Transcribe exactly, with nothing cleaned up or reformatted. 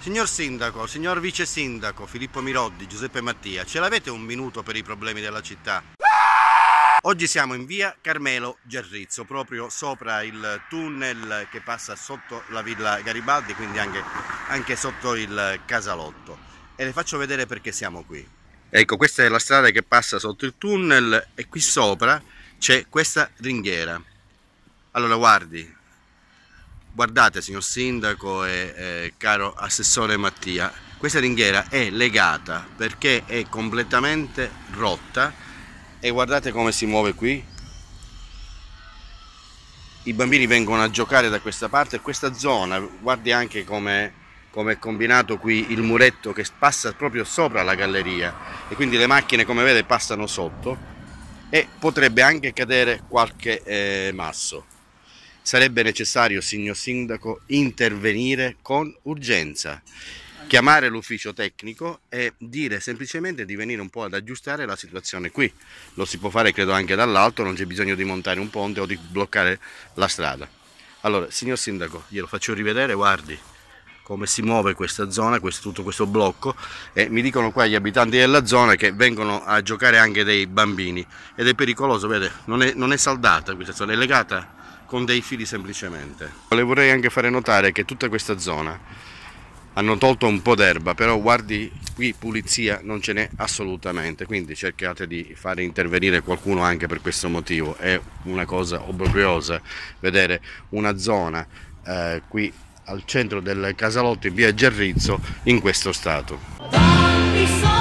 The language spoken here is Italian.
Signor Sindaco, signor Vice Sindaco, Filippo Miroddi, Giuseppe Mattia, ce l'avete un minuto per i problemi della città? Oggi siamo in via Carmelo Gerrizzo, proprio sopra il tunnel che passa sotto la Villa Garibaldi, quindi anche, anche sotto il casalotto. E le faccio vedere perché siamo qui. Ecco, questa è la strada che passa sotto il tunnel e qui sopra c'è questa ringhiera. Allora guardi. Guardate signor Sindaco e eh, caro Assessore Mattia, questa ringhiera è legata perché è completamente rotta e guardate come si muove qui. I bambini vengono a giocare da questa parte e questa zona, guardi anche come è combinato qui il muretto che passa proprio sopra la galleria e quindi le macchine come vede passano sotto e potrebbe anche cadere qualche eh, masso. Sarebbe necessario, signor Sindaco, intervenire con urgenza, chiamare l'ufficio tecnico e dire semplicemente di venire un po' ad aggiustare la situazione qui. Lo si può fare credo anche dall'alto, non c'è bisogno di montare un ponte o di bloccare la strada. Allora, signor Sindaco, glielo faccio rivedere, guardi come si muove questa zona, questo, tutto questo blocco, e mi dicono qua gli abitanti della zona che vengono a giocare anche dei bambini ed è pericoloso, vede, non è, non è saldata questa zona, è legata con dei fili semplicemente. Le vorrei anche fare notare che tutta questa zona hanno tolto un po' d'erba, però guardi qui pulizia non ce n'è assolutamente, quindi cercate di fare intervenire qualcuno anche per questo motivo. È una cosa obbrobriosa vedere una zona eh, qui al centro del casalotto in via Gerrizzo in questo stato.